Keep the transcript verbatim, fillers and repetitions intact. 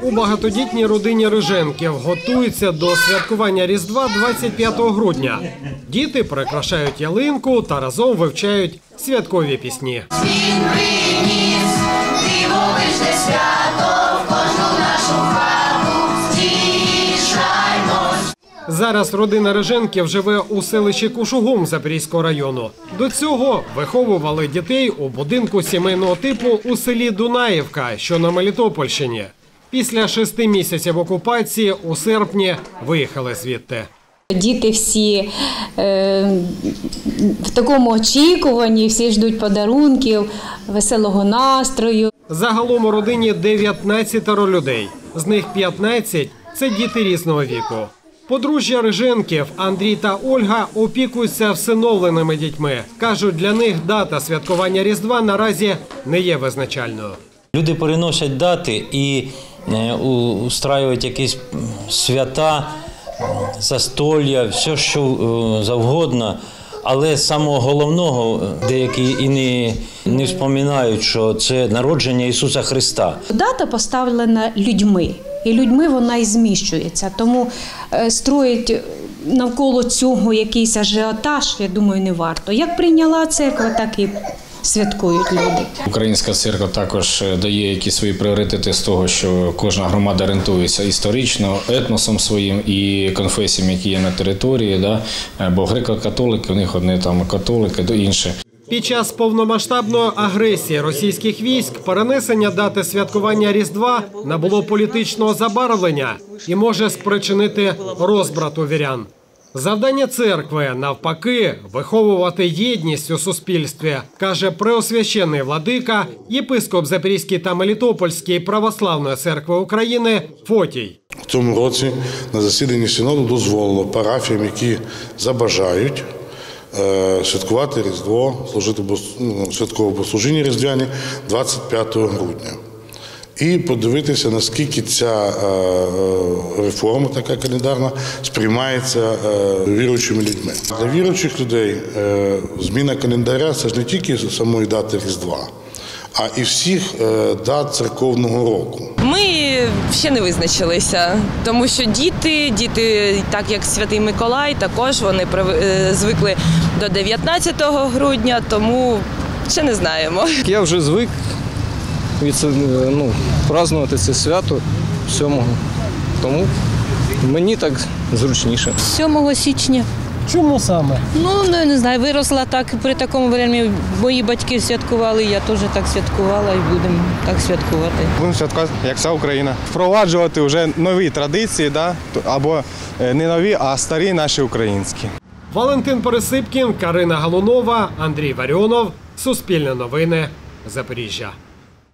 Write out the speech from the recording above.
У багатодітній родині Риженків готуються до святкування Різдва двадцять п'ятого грудня. Діти прикрашають ялинку та разом вивчають святкові пісні. Він приніс дивовижне свято в кожну нашу хату, стішаймось. Зараз родина Риженків живе у селищі Кушугум Запорізького району. До цього виховували дітей у будинку сімейного типу у селі Дунаївка, що на Мелітопольщині. Після шести місяців окупації у серпні виїхали звідти. Діти всі е, в такому очікуванні, всі ждуть подарунків, веселого настрою. Загалом у родині дев'ятнадцятеро людей. З них п'ятнадцять – це діти різного віку. Подружжя Риженків Андрій та Ольга опікуються всиновленими дітьми. Кажуть, для них дата святкування Різдва наразі не є визначальною. Люди переносять дати і устраюють якісь свята, застолля, все, що завгодно. Але самого головного деякі і не, не вспоминають, що це народження Ісуса Христа. Дата поставлена людьми, і людьми вона і зміщується. Тому строїть навколо цього якийсь ажіотаж, я думаю, не варто. Як прийняла церква, так і святкують люди. Українська церква також дає якісь свої пріоритети з того, що кожна громада орієнтується історично, етносом своїм і конфесіями, які є на території. Да? Бо греко-католики, у них одне там католики, до інше. Під час повномасштабної агресії російських військ перенесення дати святкування Різдва набуло політичного забарвлення і може спричинити розбрат у вірян. Завдання церкви, навпаки, виховувати єдність у суспільстві, каже преосвященний владика, єпископ Запорізький та Мелітопольський православної церкви України Фотій. В цьому році на засіданні синоду дозволило парафіям, які забажають святкувати Різдво, служити святкове богослужіння різдвяні двадцять п'ятого грудня. І подивитися, наскільки ця реформа, така календарна, сприймається віруючими людьми. Для віруючих людей зміна календаря – це ж не тільки самої дати Різдва, а і всіх дат церковного року. Ми ще не визначилися, тому що діти, діти, так як Святий Миколай, також вони звикли до дев'ятнадцятого грудня, тому ще не знаємо. Я вже звик від, ну, празднувати це свято сьомого, тому мені так зручніше. сьомого січня. Чому саме? Ну, не, не знаю, виросла так, при такому времені мої батьки святкували, я теж так святкувала і будемо так святкувати. Будемо святкувати, як вся Україна. Впроваджувати вже нові традиції, да? Або не нові, а старі наші українські. Валентин Пересипкін, Карина Галунова, Андрій Варіонов. Суспільне новини. Запоріжжя.